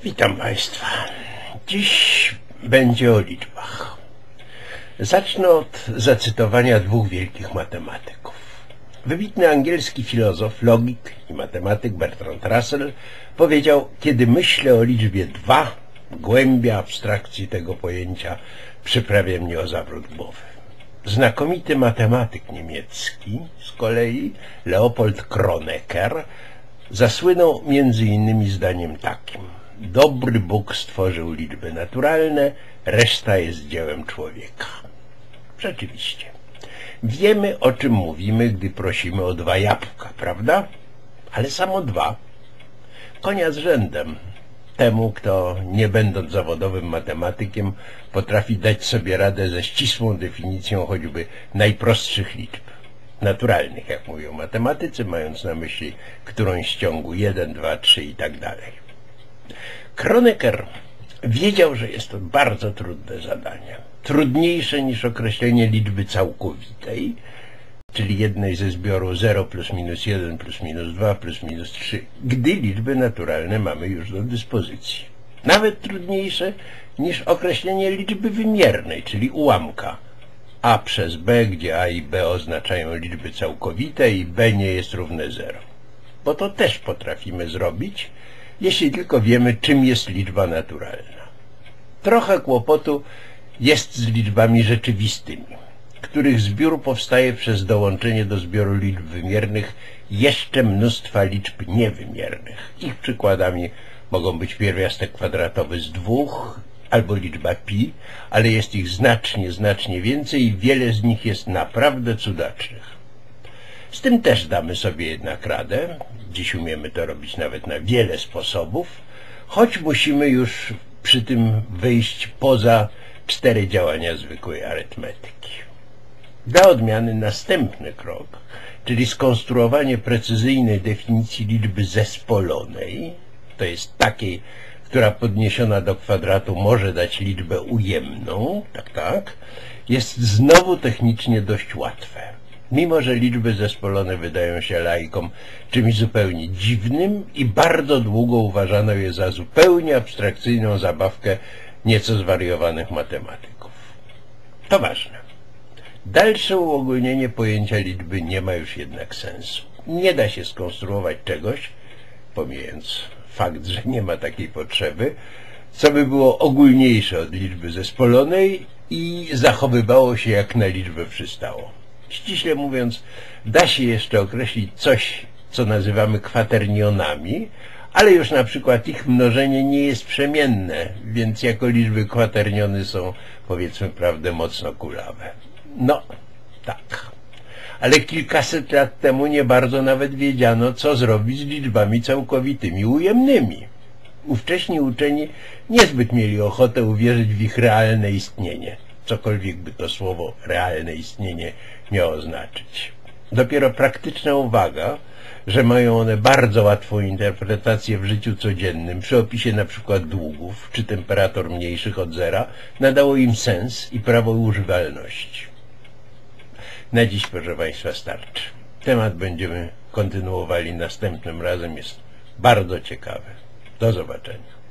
Witam Państwa. Dziś będzie o liczbach. Zacznę od zacytowania dwóch wielkich matematyków. Wybitny angielski filozof, logik i matematyk Bertrand Russell powiedział: kiedy myślę o liczbie 2, głębia abstrakcji tego pojęcia przyprawia mnie o zawrót głowy. Znakomity matematyk niemiecki z kolei, Leopold Kronecker, zasłynął między innymi zdaniem takim: dobry Bóg stworzył liczby naturalne, reszta jest dziełem człowieka. Rzeczywiście. Wiemy, o czym mówimy, gdy prosimy o 2 jabłka, prawda? Ale samo 2. Konia z rzędem temu, kto, nie będąc zawodowym matematykiem, potrafi dać sobie radę ze ścisłą definicją choćby najprostszych liczb naturalnych, jak mówią matematycy, mając na myśli którąś z ciągu 1, 2, 3 i tak dalej. Kronecker wiedział, że jest to bardzo trudne zadanie. Trudniejsze niż określenie liczby całkowitej, czyli jednej ze zbioru 0 plus minus 1 plus minus 2 plus minus 3, gdy liczby naturalne mamy już do dyspozycji. Nawet trudniejsze niż określenie liczby wymiernej, czyli ułamka a przez b, gdzie a i b oznaczają liczby całkowite i b nie jest równe 0. Bo to też potrafimy zrobić, jeśli tylko wiemy, czym jest liczba naturalna. Trochę kłopotu jest z liczbami rzeczywistymi, których zbiór powstaje przez dołączenie do zbioru liczb wymiernych jeszcze mnóstwa liczb niewymiernych. Ich przykładami mogą być pierwiastek kwadratowy z 2 albo liczba pi, ale jest ich znacznie więcej i wiele z nich jest naprawdę cudacznych. Z tym też damy sobie jednak radę. Dziś umiemy to robić nawet na wiele sposobów, choć musimy już przy tym wyjść poza 4 działania zwykłej arytmetyki. Dla odmiany następny krok, czyli skonstruowanie precyzyjnej definicji liczby zespolonej, to jest takiej, która podniesiona do kwadratu może dać liczbę ujemną, tak, jest znowu technicznie dość łatwe. Mimo że liczby zespolone wydają się laikom czymś zupełnie dziwnym i bardzo długo uważano je za zupełnie abstrakcyjną zabawkę nieco zwariowanych matematyków. To ważne. Dalsze uogólnienie pojęcia liczby nie ma już jednak sensu. Nie da się skonstruować czegoś, pomijając fakt, że nie ma takiej potrzeby, co by było ogólniejsze od liczby zespolonej i zachowywało się jak na liczbę przystało. Ściśle mówiąc, da się jeszcze określić coś, co nazywamy kwaternionami, ale już na przykład ich mnożenie nie jest przemienne, więc jako liczby kwaterniony są, powiedzmy prawdę, mocno kulawe. No, tak. Ale kilkaset lat temu nie bardzo nawet wiedziano, co zrobić z liczbami całkowitymi ujemnymi. Ówcześni uczeni niezbyt mieli ochotę uwierzyć w ich realne istnienie, cokolwiek by to słowo realne istnienie miało znaczyć. Dopiero praktyczna uwaga, że mają one bardzo łatwą interpretację w życiu codziennym, przy opisie na przykład długów czy temperatur mniejszych od 0, nadało im sens i prawo używalności. Na dziś, proszę Państwa, starczy. Temat będziemy kontynuowali następnym razem, jest bardzo ciekawy. Do zobaczenia.